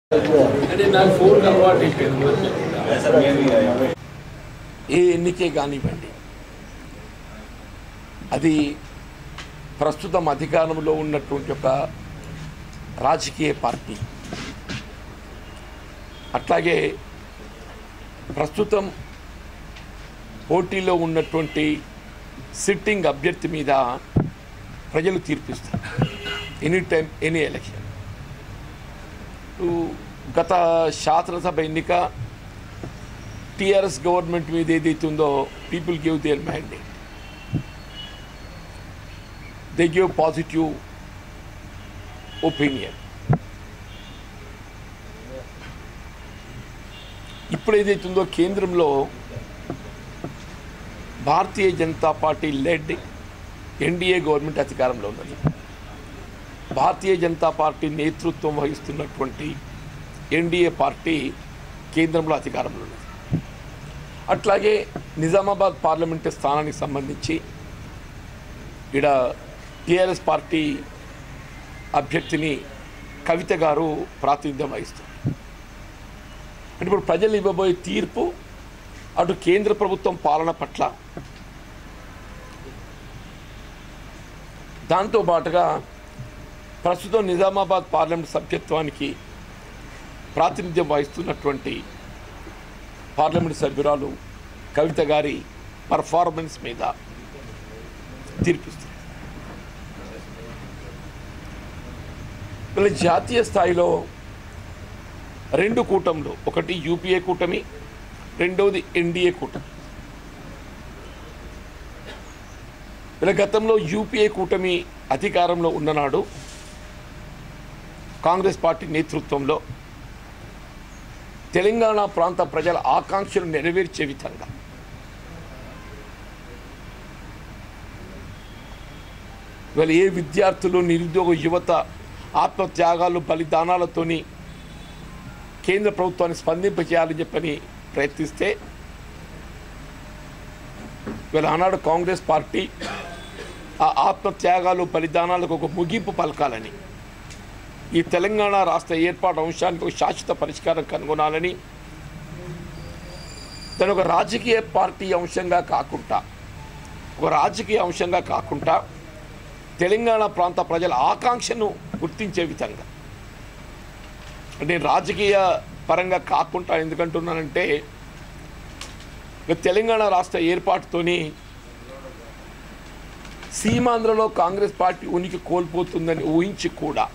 అంటే నాకు ఫోన్ అలవాటు అయిపోయింది. ఏ ఎన్నికే కానివ్వండి, అది ప్రస్తుతం అధికారంలో ఉన్నటువంటి ఒక రాజకీయ పార్టీ, అట్లాగే ప్రస్తుతం పోటీలో ఉన్నటువంటి సిట్టింగ్ అభ్యర్థి మీద ప్రజలు తీర్పిస్తారు ఎనీ టైం ఎనీ ఎలక్షన్. గత శాసనసభ ఎన్నిక టీఆర్ఎస్ గవర్నమెంట్ మీద ఏదైతే ఉందో people give their mandate, they give positive opinion. ఇప్పుడు ఏదైతే ఉందో కేంద్రంలో Bharatiya Janata party led NDA government అధికారంలో ఉన్నది. భారతీయ జనతా పార్టీ నేతృత్వం వహిస్తున్నటువంటి ఎన్డీఏ పార్టీ కేంద్రంలో అధికారంలో ఉన్నది. అట్లాగే నిజామాబాద్ పార్లమెంటు స్థానానికి సంబంధించి ఇక్కడ టీఆర్ఎస్ పార్టీ అభ్యర్థిని కవిత గారు ప్రాతినిధ్యం వహిస్తారు. అంటే ఇప్పుడు ప్రజలు ఇవ్వబోయే తీర్పు అటు కేంద్ర ప్రభుత్వం పాలన పట్ల, దాంతో పాటుగా ప్రస్తుతం నిజామాబాద్ పార్లమెంట్ సభ్యత్వానికి ప్రాతినిధ్యం వహిస్తున్నటువంటి పార్లమెంట్ సభ్యురాలు కవిత గారి పర్ఫార్మెన్స్ మీద తీర్పిస్తుంది. ఇలా జాతీయ స్థాయిలో రెండు కూటములు, ఒకటి యూపీఏ కూటమి, రెండవది ఎన్డీఏ కూటమి. ఇలా గతంలో యూపీఏ కూటమి అధికారంలో ఉన్ననాడు కాంగ్రెస్ పార్టీ నేతృత్వంలో తెలంగాణ ప్రాంత ప్రజల ఆకాంక్షలు నెరవేర్చే విధంగా ఇవాళ ఏ విద్యార్థులు, నిరుద్యోగ యువత ఆత్మత్యాగాలు, బలిదానాలతోని కేంద్ర ప్రభుత్వాన్ని స్పందింపచేయాలని చెప్పని ప్రయత్నిస్తే, ఇవాళ ఆనాడు కాంగ్రెస్ పార్టీ ఆ ఆత్మత్యాగాలు, బలిదానాలకు ఒక ముగింపు పలకాలని, ఈ తెలంగాణ రాష్ట్ర ఏర్పాటు అంశానికి ఒక శాశ్వత పరిష్కారం కనుగొనాలని, దాని ఒక రాజకీయ పార్టీ అంశంగా కాకుండా, ఒక రాజకీయ అంశంగా కాకుండా తెలంగాణ ప్రాంత ప్రజల ఆకాంక్షను గుర్తించే విధంగా, అంటే రాజకీయ పరంగా కాకుండా ఎందుకంటున్నానంటే, తెలంగాణ రాష్ట్ర ఏర్పాటుతోని సీమాంధ్రలో కాంగ్రెస్ పార్టీ ఉనికి కోల్పోతుందని ఊహించి కూడా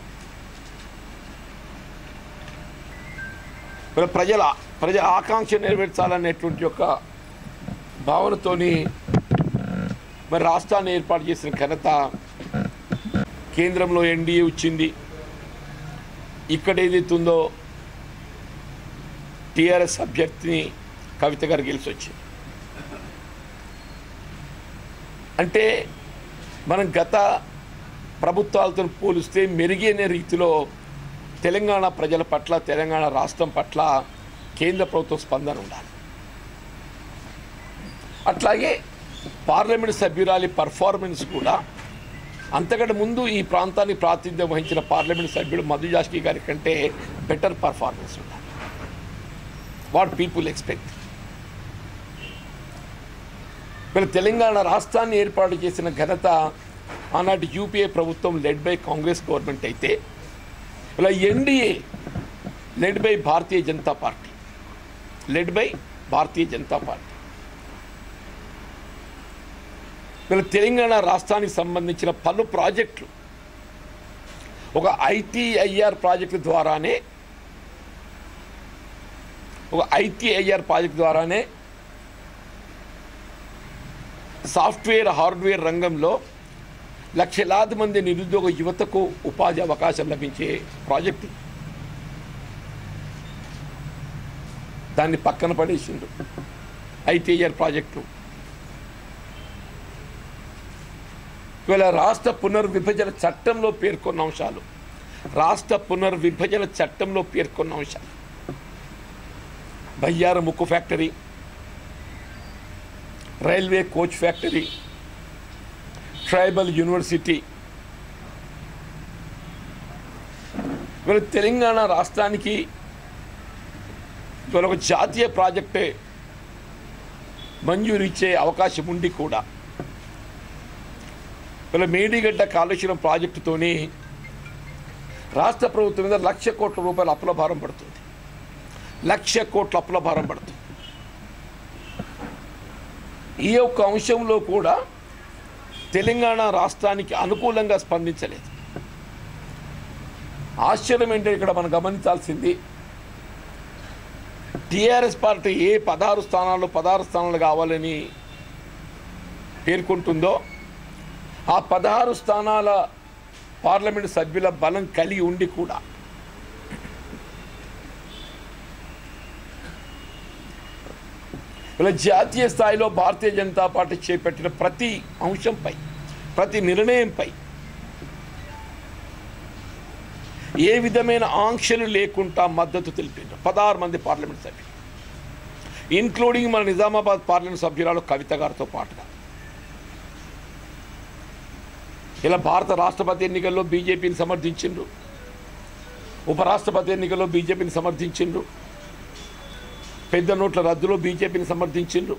ప్రజల ఆకాంక్ష నెరవేర్చాలనేటువంటి యొక్క భావనతోని మరి రాష్ట్రాన్ని ఏర్పాటు చేసిన ఘనత కేంద్రంలో ఎన్డీఏ వచ్చింది. ఇక్కడ ఏదైతే ఉందో టీఆర్ఎస్ అభ్యర్థిని కవిత గారు గెలిచి వచ్చింది. అంటే మనం గత ప్రభుత్వాలతో పోలిస్తే మెరుగైన రీతిలో తెలంగాణ ప్రజల పట్ల, తెలంగాణ రాష్ట్రం పట్ల కేంద్ర ప్రభుత్వ స్పందన ఉండాలి. అట్లాగే పార్లమెంట్ సభ్యురాలి పర్ఫార్మెన్స్ కూడా అంతకంటే ముందు ఈ ప్రాంతాన్ని ప్రాతినిధ్యం వహించిన పార్లమెంట్ సభ్యుడు మధు జాస్కి గారి కంటే బెటర్ పర్ఫార్మెన్స్ ఉండాలి. What people expect. వీళ్ళు తెలంగాణ రాష్ట్రాన్ని ఏర్పాటు చేసిన ఘనత ఆనాటి యూపీఏ ప్రభుత్వం లెడ్ బై కాంగ్రెస్ గవర్నమెంట్ అయితే, ఇలా NDA led by Bharatiya Janata party, వీళ్ళ తెలంగాణ రాష్ట్రానికి సంబంధించిన పలు ప్రాజెక్టులు ఒక ఐటీఐఆర్ ప్రాజెక్టు ద్వారానే సాఫ్ట్వేర్, హార్డ్వేర్ రంగంలో లక్షలాది మంది నిరుద్యోగ యువతకు ఉపాధి అవకాశం లభించే ప్రాజెక్టు. దాన్ని పక్కన పడేసిండు ఐటీఐఆర్ ప్రాజెక్టు. ఇవాళ రాష్ట్ర పునర్విభజన చట్టంలో పేర్కొన్న అంశాలు, బయ్యార ముక్కు factory, railway coach factory, tribal university, వీళ్ళు తెలంగాణ రాష్ట్రానికి ఇవాళ ఒక జాతీయ ప్రాజెక్టే మంజూరు ఇచ్చే అవకాశం ఉండి కూడా ఇవాళ మేడిగడ్డ కాళేశ్వరం ప్రాజెక్టుతోని రాష్ట్ర ప్రభుత్వం మీద 1,00,000 కోట్ల రూపాయల అప్పుల భారం పడుతుంది. 1,00,000 కోట్ల అప్పుల భారం పడుతుంది. ఈ యొక్క అంశంలో కూడా తెలంగాణ రాష్ట్రానికి అనుకూలంగా స్పందించలేదు. ఆశ్చర్యం ఏంటంటే ఇక్కడ మనం గమనించాల్సింది, టీఆర్ఎస్ పార్టీ ఏ 16 స్థానాలు కావాలని పేర్కొంటుందో ఆ 16 స్థానాల పార్లమెంటు సభ్యుల బలం కలిగి ఉండి కూడా ఇలా జాతీయ స్థాయిలో భారతీయ జనతా పార్టీ చేపట్టిన ప్రతి అంశంపై, ప్రతి నిర్ణయంపై ఏ విధమైన ఆంక్షలు లేకుండా మద్దతు తెలిపారు 16 మంది పార్లమెంట్ సభ్యులు, ఇన్క్లూడింగ్ మన నిజామాబాద్ పార్లమెంట్ సభ్యురాలు కవిత గారితో పాటుగా. ఇలా భారత రాష్ట్రపతి ఎన్నికల్లో బీజేపీని సమర్థించిండ్రు, ఉపరాష్ట్రపతి ఎన్నికల్లో బీజేపీని సమర్థించిండ్రు, పెద్ద నోట్ల రద్దులో బీజేపీని సమర్థించిండ్రు,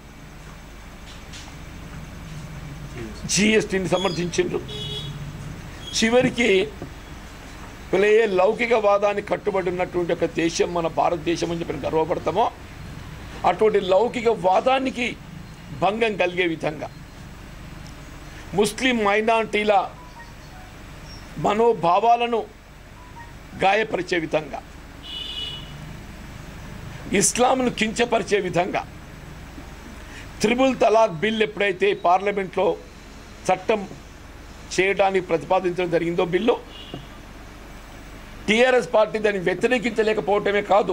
జీఎస్టీని సమర్థించిండ్రు. చివరికి ఏ లౌకికవాదాన్ని కట్టుబడి ఉన్నటువంటి ఒక దేశం మన భారతదేశం అని చెప్పి గర్వపడతామో అటువంటి లౌకిక వాదానికి భంగం కలిగే విధంగా, ముస్లిం మైనారిటీల మనోభావాలను గాయపరిచే విధంగా, ఇస్లాంను కించపరిచే విధంగా త్రిబుల్ తలాక్ బిల్ ఎప్పుడైతే పార్లమెంట్లో చట్టం చేయడానికి ప్రతిపాదించడం జరిగిందో బిల్లు, టీఆర్ఎస్ పార్టీ దాన్ని వ్యతిరేకించలేకపోవటమే కాదు,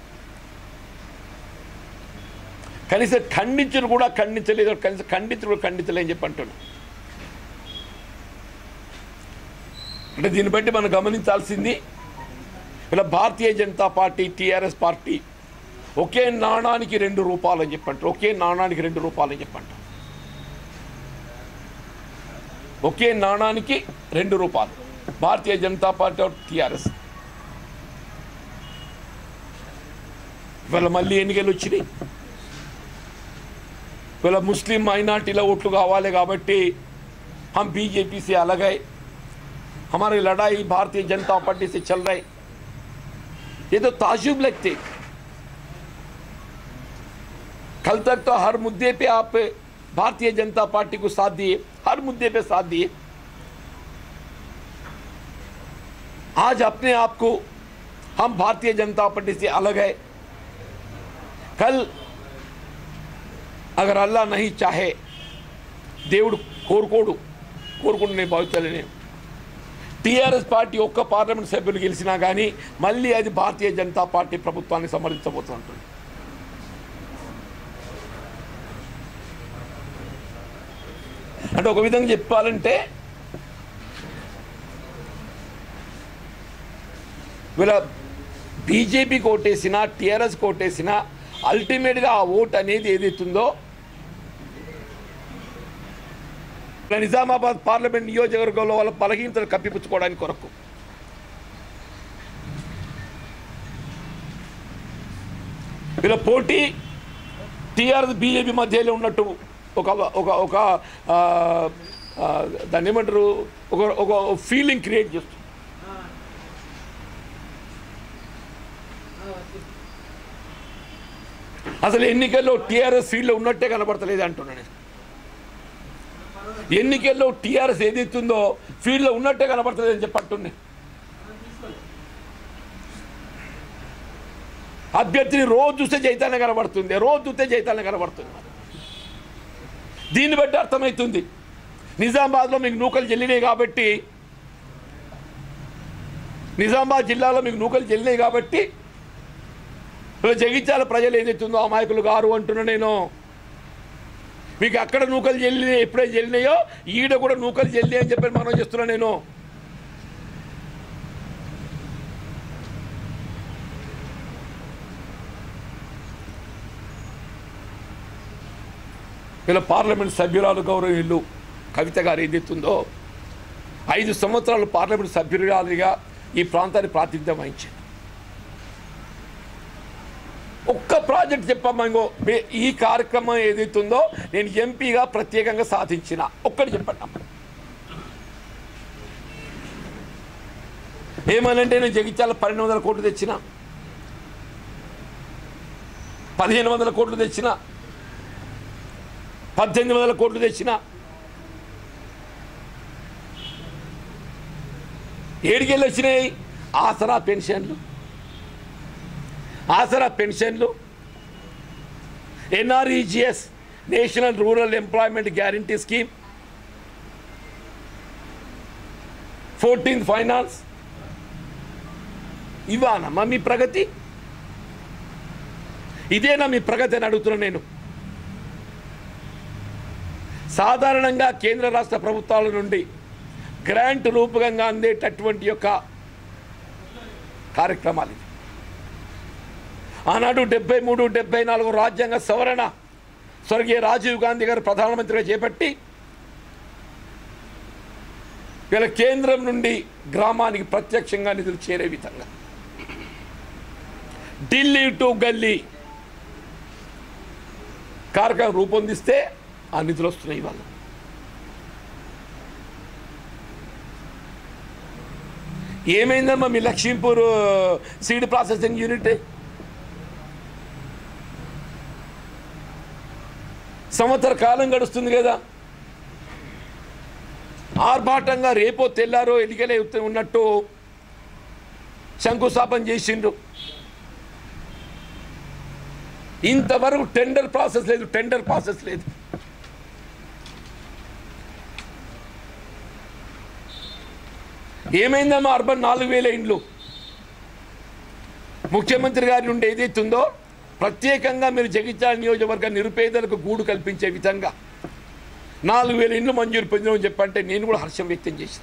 కనీసం ఖండించను కూడా ఖండించలేదు, కనీసం ఖండించను కూడా ఖండించలేని చెప్పి అంటున్నాను. అంటే దీన్ని బట్టి మనం గమనించాల్సింది, ఇలా Bharatiya Janata party TRS party ఒకే నాణానికి 2 రూపాయలు అని చెప్పంటారు, ఒకే నాణానికి 2 రూపాయలు అని చెప్పంటారు, ఒకే నాణానికి 2 రూపాయలు భారతీయ జనతా పార్టీ और టీఆర్ఎస్. ఇవాళ మళ్ళీ ఎన్నికలు వచ్చినాయి. ఇవాళ ముస్లిం మైనార్టీల ఓట్లు కావాలి కాబట్టి हम बीजेपी से अलग है, हमारी लड़ाई भारतीय जनता पार्टी से चल रही. ये तो ताजुब लगते. कल तक तो हर मुद्दे पे आप भारतीय जनता पार्टी को साथ दिए, हर मुद्दे पे साथ दिए. आज अपने आप को हम भारतीय जनता पार्टी से अलग है. कल अगर अल्लाह नहीं चाहे, దేవుడు కోరుకుంటునే భావించాలని టీఆర్ఎస్ పార్టీ ఒక్క పార్లమెంట్ సభ్యులు గెలిచినా కానీ మళ్ళీ అది భారతీయ జనతా పార్టీ ప్రభుత్వాన్ని సమర్థించబోతుంటుంది. అంటే ఒక విధంగా చెప్పాలంటే వీళ్ళ బీజేపీకి ఓటేసినా టీఆర్ఎస్కి ఓటేసినా అల్టిమేట్గా ఆ ఓటు అనేది ఏదైతుందో నిజామాబాద్ పార్లమెంట్ నియోజకవర్గంలో వాళ్ళ బలహీనతలు కప్పిపుచ్చుకోవడానికి కొరకు వీళ్ళ పోటీ టీఆర్ఎస్ బీజేపీ మధ్యలో ఉన్నట్టు ఒక దాన్ని ఏమంటారు, ఒక ఫీలింగ్ క్రియేట్ చేస్తుంది. అసలు ఎన్నికల్లో టీఆర్ఎస్ ఫీల్డ్లో ఉన్నట్టే కనబడతలేదు అంటున్నాను. ఎన్నికల్లో టీఆర్ఎస్ ఏదైతుందో ఫీల్డ్లో ఉన్నట్టే కనబడతలేదని చెప్పంటున్నా. అభ్యర్థిని రోజు చూస్తే చైతన్యం కనబడుతుంది, రోజు చూస్తే చైతన్యం కనబడుతుంది. దీన్ని బట్టి అర్థమవుతుంది నిజామాబాద్లో మీకు నూకలు చెల్లినాయి కాబట్టి, నిజామాబాద్ జిల్లాలో మీకు నూకలు చెల్లినాయి కాబట్టి జగిత్యాల ప్రజలు ఏదైతుందో అమాయకులు గారు అంటున్నా. నేను మీకు అక్కడ నూకలు చెల్లినాయి, ఎప్పుడైతే చెల్లినాయో ఈడ కూడా నూకలు చెల్లి అని చెప్పి మనం చేస్తున్నా. నేను ఇలా పార్లమెంట్ సభ్యురాలు గౌరవనీయులు కవిత గారు ఏదైతుందో 5 సంవత్సరాలు పార్లమెంట్ సభ్యురాలుగా ఈ ప్రాంతాన్ని ప్రాతినిధ్యం వహించారు. ఒక్క ప్రాజెక్ట్ చెప్పమ్మా. ఇంకో ఈ కార్యక్రమం ఏదైతుందో నేను ఎంపీగా ప్రత్యేకంగా సాధించిన ఒక్కటి చెప్పండి అమ్మ. ఏమనంటే నేను జగిత్యాల 1200 కోట్లు తెచ్చిన, 1500 కోట్లు తెచ్చిన, 1800 కోట్లు తెచ్చిన. ఏడికెళ్ళి వచ్చినాయి? ఆసరా పెన్షన్లు, NREGS national rural employment guarantee scheme, 14th finance. ఇవానమ్మా మీ ప్రగతి? ఇదేనా మీ ప్రగతి అని అడుగుతున్నా నేను. సాధారణంగా కేంద్ర రాష్ట్ర ప్రభుత్వాల నుండి గ్రాంట్ రూపకంగా అందేటటువంటి యొక్క కార్యక్రమాలు ఇది. ఆనాడు 73, 74 రాజ్యాంగ సవరణ స్వర్గీయ రాజీవ్ గాంధీ గారు ప్రధానమంత్రిగా చేపట్టి వీళ్ళ కేంద్రం నుండి గ్రామానికి ప్రత్యక్షంగా నిధులు చేరే విధంగా ఢిల్లీ టు గల్లీ కార్యక్రమం రూపొందిస్తే ఆ నిధులు వస్తున్నాయి. ఇవాళ ఏమైందమ్మా మీ లక్ష్మీపూర్ సీడ్ ప్రాసెసింగ్ యూనిట్? సంవత్సర కాలం గడుస్తుంది కదా, ఆర్భాటంగా రేపో తెల్లారో ఎన్నికలే ఉన్నట్టు శంకుస్థాపన చేసిండ్రు. ఇంతవరకు టెండర్ ప్రాసెస్ లేదు. ఏమైందమ్మా అర్బన్ 4000 ఇండ్లు? ముఖ్యమంత్రి గారి నుండి ఏదైతుందో ప్రత్యేకంగా మీరు జగిత్యాల నియోజకవర్గ నిరుపేదలకు గూడు కల్పించే విధంగా 4000 ఇండ్లు మంజూరు పొందినామని చెప్పంటే నేను కూడా హర్షం వ్యక్తం చేసిన.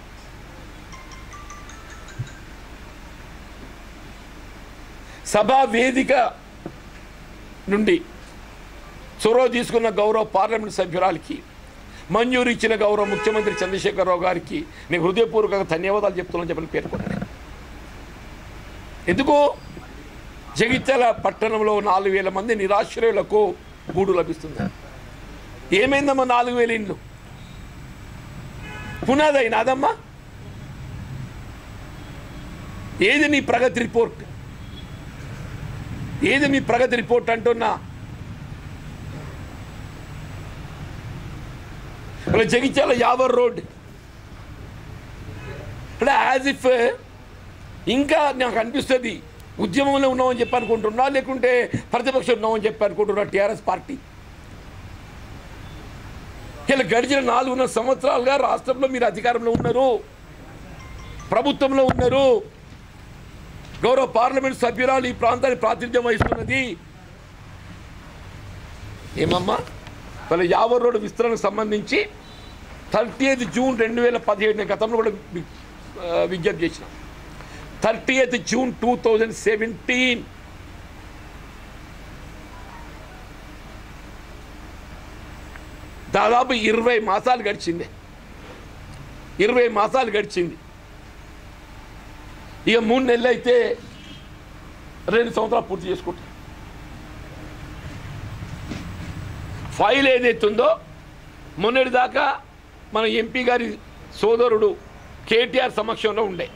సభా వేదిక నుండి చొరవ తీసుకున్న గౌరవ పార్లమెంట్ సభ్యురాలకి, మంజూరు ఇచ్చిన గౌరవ ముఖ్యమంత్రి చంద్రశేఖరరావు గారికి నేను హృదయపూర్వకంగా ధన్యవాదాలు చెప్తున్నాను చెప్పని పేర్కొన్నాను. ఎందుకు? జగిత్యాల పట్టణంలో 4000 మంది నిరాశ్రయులకు గూడు లభిస్తుంది. ఏమైందమ్మా 4000 ఇండ్లు? పునాదైనా అదమ్మా? ఏది నీ ప్రగతి రిపోర్ట్? ఏది మీ ప్రగతి రిపోర్ట్ అంటున్నా? జగిత్యాల యావర్ రోడ్ అంటే యాజ్ ఇఫ్ ఇంకా నాకు అనిపిస్తుంది ఉద్యమంలో ఉన్నామని చెప్పి అనుకుంటున్నా, లేకుంటే ప్రతిపక్షం ఉన్నామని చెప్పి అనుకుంటున్నా టీఆర్ఎస్ పార్టీ. ఇలా గడిచిన 4.5 సంవత్సరాలుగా రాష్ట్రంలో మీరు అధికారంలో ఉన్నారు, ప్రభుత్వంలో ఉన్నారు, గౌరవ పార్లమెంట్ సభ్యురాలు ఈ ప్రాంతానికి ప్రాతినిధ్యం వహిస్తున్నది. ఏమమ్మా వాళ్ళ యావర్ రోడ్డు విస్తరణకు సంబంధించి 30th జూన్ 2017 గతంలో కూడా విజ్ఞప్తి చేసిన. 30th జూన్ 2017 దాదాపు 20 మాసాలు గడిచింది. 20 మాసాలు గడిచింది. ఇక 3 నెలలు అయితే 2 సంవత్సరాలు పూర్తి చేసుకుంటాం. ఫైల్ ఏదైతుందో మొన్నటిదాకా మన ఎంపీ గారి సోదరుడు కేటీఆర్ సమక్షంలో ఉండే,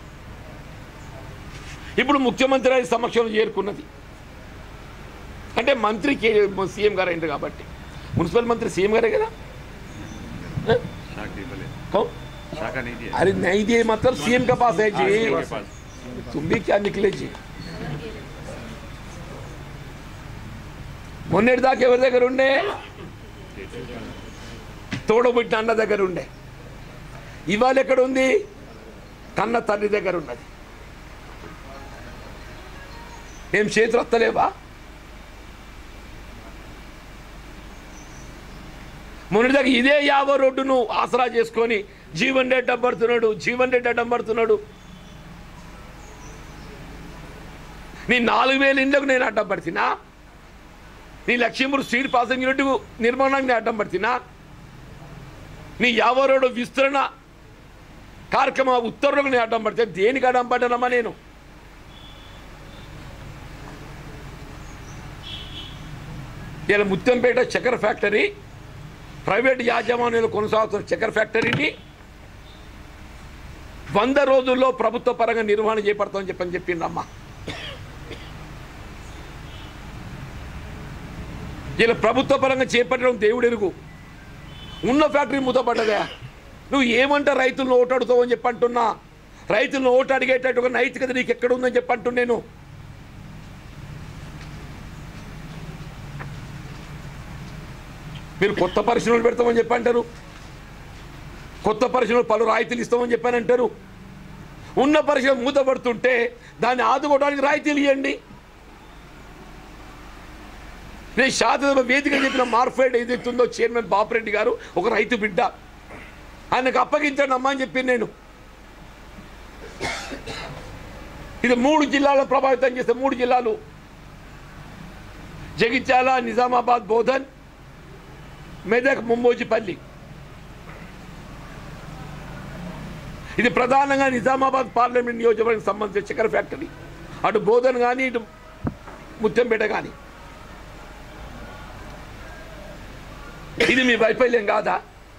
ఇప్పుడు ముఖ్యమంత్రి గారి సమక్షంలో చేరుకున్నది. అంటే మంత్రి సీఎం గారు అయింది కాబట్టి, మున్సిపల్ మంత్రి సీఎం గారే కదా. अरे नहीं दिए मतलब सीएम के पास है जी, तुम भी क्या निकले जी. మొన్నటి దాకా ఎవరి దగ్గర ఉండే? తోడబుట్టిన అన్న దగ్గర ఉండే. ఇవాళ ఎక్కడ ఉంది? కన్న తల్లి దగ్గర ఉన్నది. ఏం చేతులు వస్తలేవా? మొన్నటి దాకా ఇదే యావర్ రోడ్డును ఆసరా చేసుకొని జీవన్ రెడ్డి అడ్డం పడుతున్నాడు. నీ 4000 ఇండ్లకు నేను అడ్డం పడుతున్నా, నీ లక్ష్మీపూర్ సీడ్ ప్రాసెసింగ్ యూనిట్ నిర్మాణానికి నేను అడ్డం పడుతున్నా, నీ యావర్ రోడ్డు విస్తరణ కార్యక్రమ ఉత్తర్వులకు నేను అడ్డం పడితే దేనికి అడ్డం పడ్డానమ్మా నేను? ఇలా ముత్యంపేట చక్కెర ఫ్యాక్టరీ ప్రైవేట్ యాజమాన్యాలు కొనసాగుతున్న చక్కెర ఫ్యాక్టరీని 100 రోజుల్లో ప్రభుత్వ పరంగా నిర్వహణ చేపడతామని చెప్పిండమ్మా. ఇలా ప్రభుత్వ పరంగా చేపట్టడం దేవుడెరుగు. ఉన్న ఫ్యాక్టరీ మూతపడ్డదా? నువ్వు ఏమంటా రైతులను ఓటాడుతావు అని చెప్పంటున్నా. రైతులను ఓటు అడిగేటట్టుగా నైతికత నీకు ఎక్కడ ఉందని చెప్పంటున్నా. నేను మీరు కొత్త పరిశ్రమలు పెడతామని చెప్పంటారు, కొత్త పరిశ్రమలు పలు రాయితీలు ఇస్తామని చెప్పానంటారు. ఉన్న పరిశ్రమ మూతపడుతుంటే దాన్ని ఆదుకోవడానికి రాయితీలు ఇవ్వండి. నేను శాసనసభ వేదిక చెప్పిన మార్ఫెడ్ ఏదైతుందో చైర్మన్ బాపిరెడ్డి గారు ఒక రైతు బిడ్డ, ఆయనకు అప్పగించండి అమ్మా అని చెప్పి నేను. ఇది 3 జిల్లాలను ప్రభావితం చేస్తే 3 జిల్లాలు జగిత్యాల, నిజామాబాద్, బోధన్, మెదక్, ముంబోజిపల్లి. ఇది ప్రధానంగా నిజామాబాద్ పార్లమెంట్ నియోజకవర్గానికి సంబంధించిన చక్కెర ఫ్యాక్టరీ. అటు బోధన్ కానీ ఇటు ముత్యంపేట కానీ. ఇది మీ వైఫల్యం కాదా?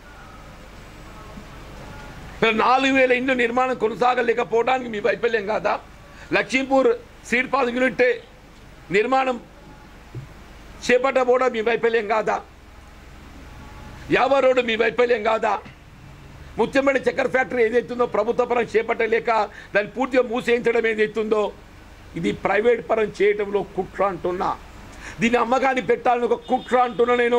4000 ఇండ్లు నిర్మాణం కొనసాగలేకపోవడానికి మీ వైఫల్యం కాదా? లక్ష్మీపూర్ సీడ్ పాసింగ్ యూనిట్ నిర్మాణం చేపట్టబోవడం మీ వైఫల్యం కాదా? యావ రోడ్డు మీ వైఫల్యం కాదా? ముత్యంపేట చక్కెర ఫ్యాక్టరీ ఏదైతుందో ప్రభుత్వ పరం చేపట్టలేక దాన్ని పూర్తిగా మూసేయించడం ఏదైతుందో ఇది ప్రైవేట్ పరం చేయటంలో కుట్ర అంటున్నా. దీన్ని అమ్మకాన్ని పెట్టాలని ఒక కుట్ర అంటున్నా నేను.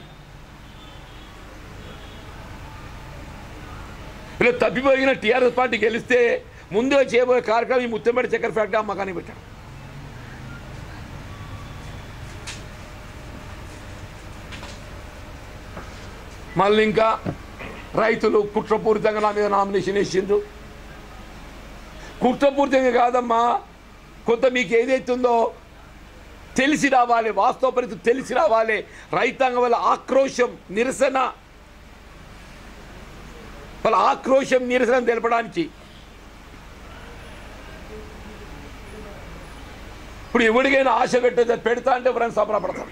ఇలా తప్పిపోయిన టీఆర్ఎస్ పార్టీ గెలిస్తే ముందుగా చేయబోయే కార్యక్రమం ఈ ముత్యంపేట చక్కెర ఫ్యాక్టరీ అమ్మకాన్ని పెట్టాడు. మళ్ళీ ఇంకా రైతులు కుట్రపూరితంగా నా మీద నామినేషన్ వేసిండ్రు. కుట్రపూరితంగా కాదమ్మా, కొంత మీకు ఏదైతుందో తెలిసి రావాలి, వాస్తవ పరిస్థితి తెలిసి రావాలి. రైతాంగం వల్ల ఆక్రోశం, నిరసన, వాళ్ళ ఆక్రోశం, నిరసన తెలపడానికి. ఇప్పుడు ఎవరికైనా ఆశ పెట్టేది పెడతా అంటే ఎవరైనా సంబరపడతారు.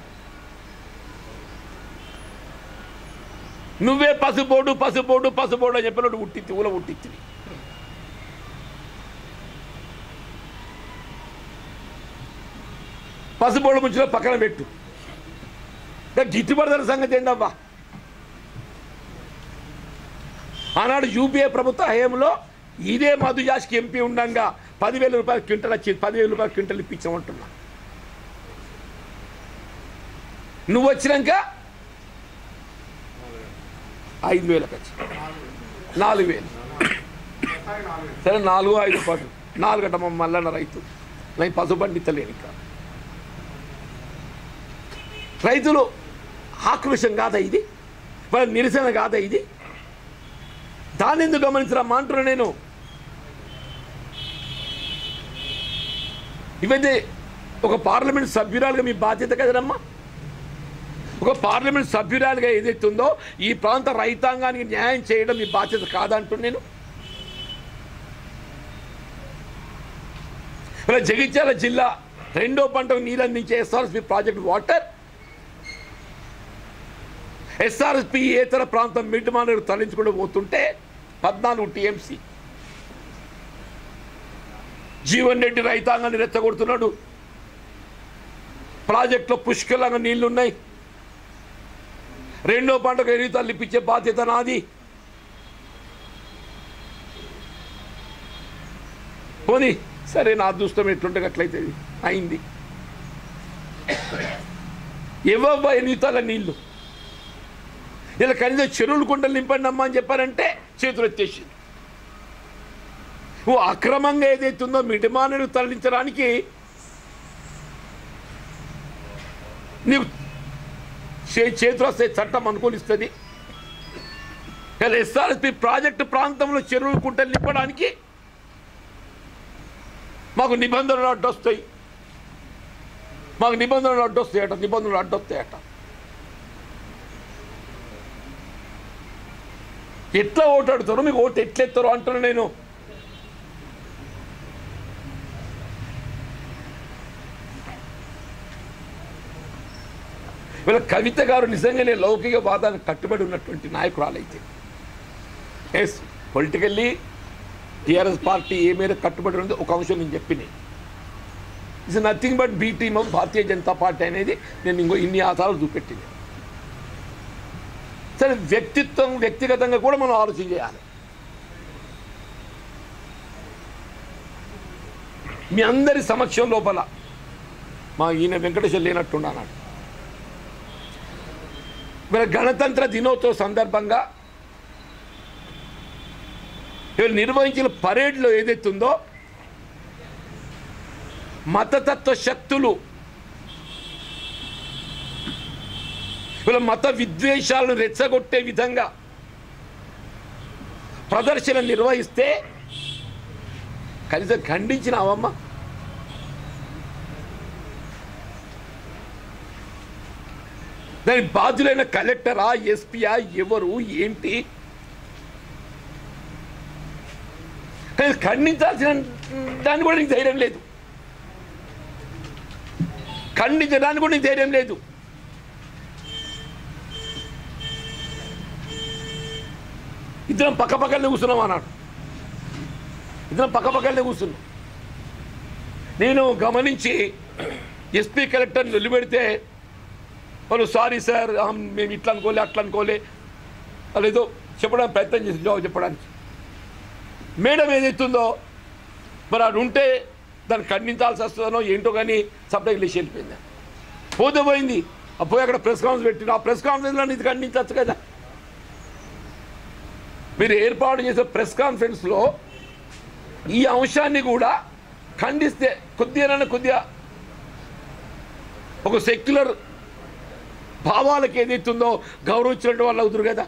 నువ్వే పసుపోడు పసుపోడు పసుపోడు అని చెప్పినట్టు ఉట్టిత్తి ఊల ఉట్టిత్తి. పసుపోడు ముంచులో పక్కన పెట్టు. గిట్టుబడి సంగతి ఏంటవ్వా? ఆనాడు యూపీఏ ప్రభుత్వ హయాంలో ఇదే మధుయాష్కి ఎంపీ ఉండగా 10,000 రూపాయల క్వింటల్ వచ్చింది. 10,000 రూపాయల క్వింటల్ ఇప్పించామంటున్నా. నువ్వు వచ్చినాక 5,000 వచ్చి 4,000. సరే 4-5 పాటు 4 గంట మల్లన్న రైతు నేను పశుబండితలేను. ఇంకా రైతులు ఆక్రోశం కాదా ఇది? వాళ్ళ నిరసన కాదా ఇది? దాన్ని ఎందుకు గమనించరమ్మా అంటున్నా నేను. ఇవైతే ఒక పార్లమెంట్ సభ్యురాలుగా మీ బాధ్యత కదమ్మా. ఒక పార్లమెంట్ సభ్యురాలుగా ఏదైతుందో ఈ ప్రాంత రైతాంగానికి న్యాయం చేయడం మీ బాధ్యత కాదంటున్నా నేను. ఇలా జగిత్యాల జిల్లా 2వ పంటకు నీరు అందించే ఎస్ఆర్ఎస్పి ప్రాజెక్ట్ వాటర్, ఎస్ఆర్ఎస్పి ఏతర ప్రాంతం మిడ్మానరు తరలించుకుంటూ పోతుంటే 14 టీఎంసీ. జీవన్ రెడ్డి రైతాంగాన్ని రెచ్చగొడుతున్నాడు. ప్రాజెక్టులో పుష్కలంగా నీళ్లున్నాయి. 2వ పంటకు ఎరువు తల్లిపించే బాధ్యత నాది. పోనీ సరే, నా అదృష్టం ఎట్లుంటే అట్లయితే అయింది. ఎవబ్బా ఎన్నితాల నీళ్లు ఇలా కనీసం చెరువులు కుంటలు నింపండి అమ్మా అని చెప్పారంటే చేతులు ఎత్తేసి. ఓ అక్రమంగా ఏదైతుందో మిడిమానను తరలించడానికి నీకు చేతులు వస్తే చట్టం అనుకూలిస్తుంది. ఇలా ఎస్ఆర్ఎస్పి ప్రాజెక్టు ప్రాంతంలో చెరువులు కుంటలు నింపడానికి మాకు నిబంధనలు అడ్డొస్తాయి. నిబంధనలు అడ్డొస్తాయట. ఎట్లా ఓటాడుతారో మీకు ఓటు ఎట్లెత్తారో అంటున్నా నేను. వీళ్ళ కవిత గారు నిజంగానే లౌకికవాదానికి కట్టుబడి ఉన్నటువంటి నాయకురాలైతే ఎస్ పొలిటికల్లీ టీఆర్ఎస్ పార్టీ ఏ మేర కట్టుబడి ఉందో ఒక అంశం నేను చెప్పినాయి. It's nothing but B team of Bharatiya Janata party అనేది నేను ఇంకో ఇన్ని ఆధారాలు చూపెట్టింది. సరే వ్యక్తిగతంగా కూడా మనం ఆలోచన చేయాలి. మీ అందరి సమక్షం లోపల మా ఈయన వెంకటేశ్వర లేనట్టున్నాడు. మరి గణతంత్ర దినోత్సవ సందర్భంగా నిర్వహించిన పరేడ్లో ఏదైతుందో మతతత్వ శక్తులు వీళ్ళ మత విద్వేషాలను రెచ్చగొట్టే విధంగా ప్రదర్శన నిర్వహిస్తే కనీసం ఖండించినావమ్మ? దాని బాధ్యులైన కలెక్టరా, ఎస్పీయా, ఎవరు, ఏంటి? కానీ ఖండించాల్సిన దాన్ని కూడా నీకు ధైర్యం లేదు, ఖండించడానికి కూడా నీకు ధైర్యం లేదు. ఇద్దరం పక్కపక్కనే కూర్చున్నాం అన్నాడు. ఇద్దరం పక్కపక్కనే కూర్చున్నాం. నేను గమనించి ఎస్పీ కలెక్టర్ని నిలబెడితే వాళ్ళు సారీ సార్ మేము ఇట్లా అనుకోలే అట్లా అనుకోలే వాళ్ళు ఏదో చెప్పడానికి ప్రయత్నం చేసి జవాబు చెప్పడానికి. మేడం ఏదైతుందో మరి అది ఉంటే దాన్ని ఖండించాల్సి వస్తుందనో ఏంటో కానీ సబ్జెక్ట్ లేచి వెళ్ళిపోయింది. పోతే పోయింది. పోయి అక్కడ ప్రెస్ కాన్ఫరెన్స్ పెట్టిన ఆ ప్రెస్ కాన్ఫరెన్స్లో ఇది ఖండించవచ్చు కదా. మీరు ఏర్పాటు చేసే ప్రెస్ కాన్ఫరెన్స్లో ఈ అంశాన్ని కూడా ఖండిస్తే కొద్దిగా ఒక సెక్యులర్ భావాలకు ఏదైతుందో గౌరవించినట్టు వాళ్ళు అవుతురు కదా.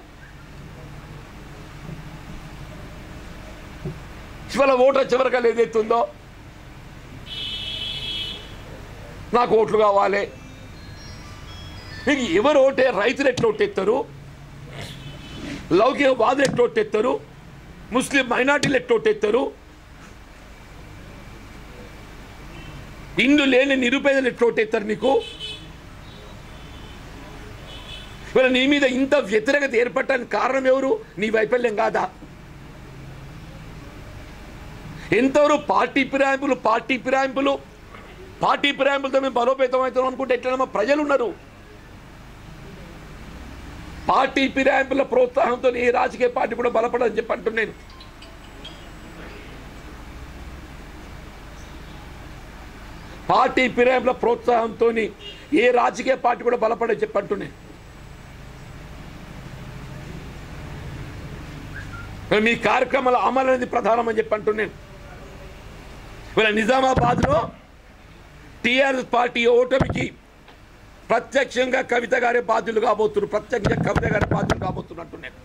ఇవాళ ఓటర్ చివరికలు ఏదైతుందో నాకు ఓట్లు కావాలి. మీకు ఎవరు ఓటే, రైతులు ఎట్లా ఓటెత్తారు, లౌకికవాదులు ఎట్లా ఓటెత్తారు, ముస్లిం మైనార్టీలు ఎట్లా ఓటెత్తారు, ఇండ్లు లేని నిరుపేదలు ఎట్లా ఓటెత్తారు నీకు? ఇవాళ నీ మీద ఇంత వ్యతిరేకత ఏర్పడటానికి కారణం ఎవరు? నీ వైఫల్యం కాదా? ఎంతవరకు పార్టీ ఫిరాయింపులతో మేము బలోపేతం అవుతాం అనుకుంటే ఎట్లా ప్రజలు ఉన్నారు. పార్టీ ఫిరాయింపుల ప్రోత్సాహంతో ఏ రాజకీయ పార్టీ కూడా బలపడదని చెప్పి అంటున్నాను. పార్టీ ఫిరాయింపుల ప్రోత్సాహంతో ఏ రాజకీయ పార్టీ కూడా బలపడని చెప్పి అంటున్నాను. మీ కార్యక్రమాల అమలు అనేది ప్రధానం అని చెప్పి అంటున్నాను. ఇవాళ నిజామాబాద్లో టీఆర్ఎస్ పార్టీ ఓటమికి ప్రత్యక్షంగా కవిత గారే బాధ్యులు కాబోతున్నట్టు నేను.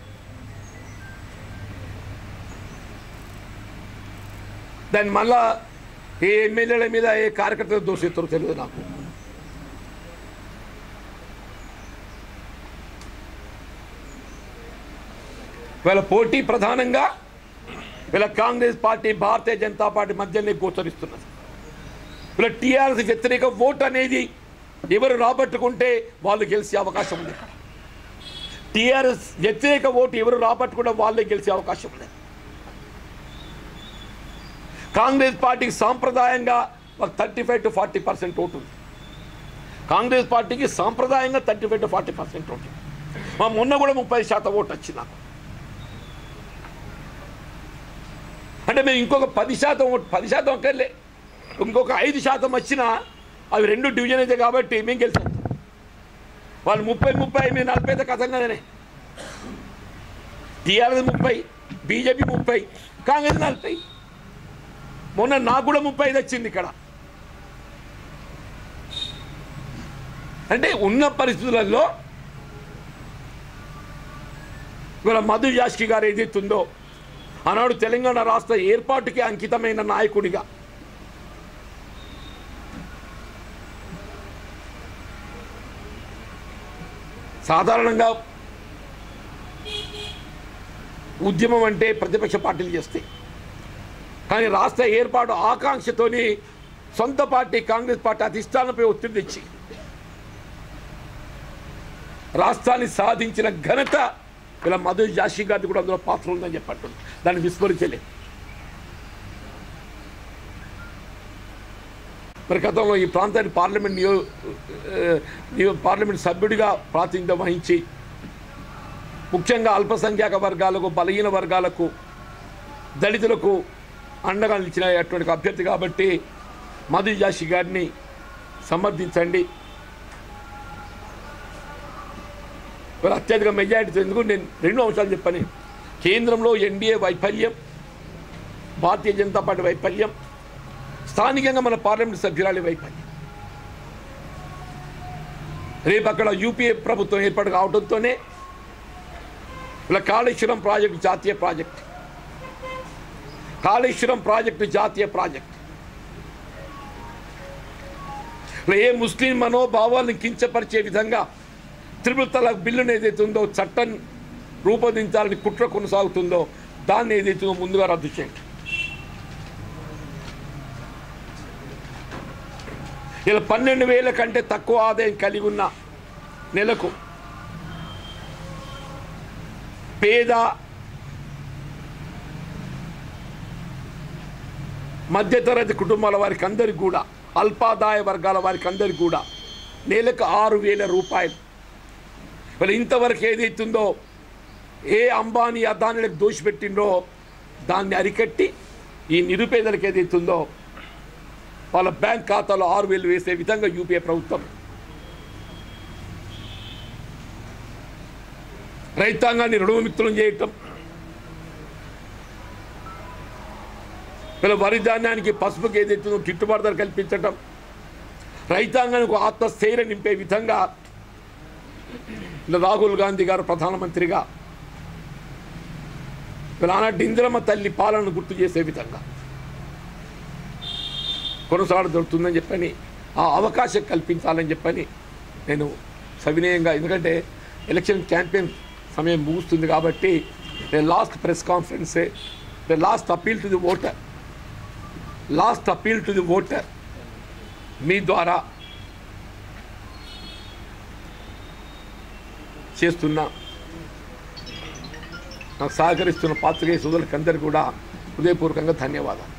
దాన్ని మళ్ళా ఏ ఎమ్మెల్యేల మీద ఏ కార్యకర్తలు దోషిస్తారో తెలియదు నాకు. వీళ్ళ పోటీ ప్రధానంగా వీళ్ళ కాంగ్రెస్ పార్టీ భారతీయ జనతా పార్టీ మధ్యనే గోచరిస్తున్నది. వీళ్ళ టీఆర్ఎస్ వ్యతిరేక ఓటు అనేది ఎవరు రాబట్టుకుంటే వాళ్ళు గెలిచే అవకాశం ఉంది. టీఆర్ఎస్ వ్యతిరేక ఓటు ఎవరు రాబట్టుకుంటే వాళ్ళే గెలిచే అవకాశం ఉంది. కాంగ్రెస్ పార్టీకి సాంప్రదాయంగా 35 to 40% ఓటు ఉంది. కాంగ్రెస్ పార్టీకి సాంప్రదాయంగా 35 to 40% ఓటు. మా మొన్న కూడా 30% ఓటు వచ్చింది నాకు. అంటే మేము ఇంకొక 10% ఓటు, 10% ఒక్కర్లే, ఇంకొక 5% వచ్చినా అవి 2 డివిజన్ అయితే కాబట్టి మేము గెలిచాం. వాళ్ళు 30 మేము 40 అయితే కథంగానే. TRS 30, BJP 30, Congress 40. మొన్న నాకు కూడా 35 వచ్చింది ఇక్కడ. అంటే ఉన్న పరిస్థితులలో ఇవాళ మధు యాష్కి గారు ఏదైతుందో ఆనాడు తెలంగాణ రాష్ట్ర ఏర్పాటుకి అంకితమైన నాయకుడిగా సాధారణంగా ఉద్యమం అంటే ప్రతిపక్ష పార్టీలు చేస్తాయి. కానీ రాష్ట్ర ఏర్పాటు ఆకాంక్షతోని సొంత పార్టీ కాంగ్రెస్ పార్టీ అధిష్టానంపై ఒత్తిడి తెచ్చి రాష్ట్రాన్ని సాధించిన ఘనత ఇలా మధు జాషి గారిది కూడా అందులో పాత్ర ఉందని చెప్పట్టు దాన్ని విస్మరించలే. మరి గతంలో ఈ ప్రాంతాన్ని పార్లమెంట్ సభ్యుడిగా ప్రాతినిధ్యం వహించి ముఖ్యంగా అల్పసంఖ్యాక వర్గాలకు, బలహీన వర్గాలకు, దళితులకు అండగా నిలిచినటువంటి అభ్యర్థి కాబట్టి మధు జాషి గారిని సమర్థించండి. అత్యధిక మెజారిటీతో ఎందుకు నేను 2 అంశాలు చెప్పాను. కేంద్రంలో ఎన్డీఏ వైఫల్యం, భారతీయ జనతా పార్టీ వైఫల్యం, స్థానికంగా మన పార్లమెంట్ సభ్యురాలి వైఫల్యం. రేపు అక్కడ యూపీఏ ప్రభుత్వం ఏర్పాటు కావడంతోనే ఇలా కాళేశ్వరం ప్రాజెక్టు జాతీయ ప్రాజెక్ట్, కాళేశ్వరం ప్రాజెక్టు జాతీయ ప్రాజెక్ట్. ఇలా ఏ ముస్లిం మనోభావాలను కించపరిచే విధంగా త్రిపుల్ తలాక్ బిల్లును ఏదైతే ఉందో, చట్టం రూపొందించాలని కుట్ర కొనసాగుతుందో దాన్ని ఏదైతుందో ముందుగా రద్దు చేయండి. ఇలా 12,000 కంటే తక్కువ ఆదాయం కలిగి ఉన్న నెలకు పేద మధ్యతరగతి కుటుంబాల వారికి అందరికీ కూడా, అల్పాదాయ వర్గాల వారికి అందరికీ కూడా నెలకు 6,000 రూపాయలు. మరి ఇంతవరకు ఏదైతుందో ఏ అంబానీ అదానీలకు దోషిపెట్టిందో దాన్ని అరికట్టి ఈ నిరుపేదలకు ఏదైతుందో వాళ్ళ బ్యాంక్ ఖాతాలో 6,000 వేసే విధంగా యూపీఏ ప్రభుత్వం రైతాంగాన్ని రుణవిముక్తులను చేయటం, వీళ్ళ వరి ధాన్యానికి, పసుపుకి ఏదైతుందో గిట్టుబాటు ధర కల్పించటం, రైతాంగానికి ఆత్మస్థైర్యం నింపే విధంగా రాహుల్ గాంధీ గారు ప్రధానమంత్రిగా ఆనాటి ఇందిరమ్మ తల్లి పాలనను గుర్తు చేసే విధంగా కొనసాగదొరుకుతుందని చెప్పని, ఆ అవకాశం కల్పించాలని చెప్పని నేను సవినయంగా, ఎందుకంటే ఎలక్షన్ క్యాంపెయిన్ సమయం ముగుస్తుంది కాబట్టి లాస్ట్ ప్రెస్ కాన్ఫరెన్సే, last appeal to the voter మీ ద్వారా చేస్తున్నా, నాకు సహకరిస్తున్న పాత్రికేయ సోదరులకందరికీ కూడా హృదయపూర్వకంగా ధన్యవాదాలు.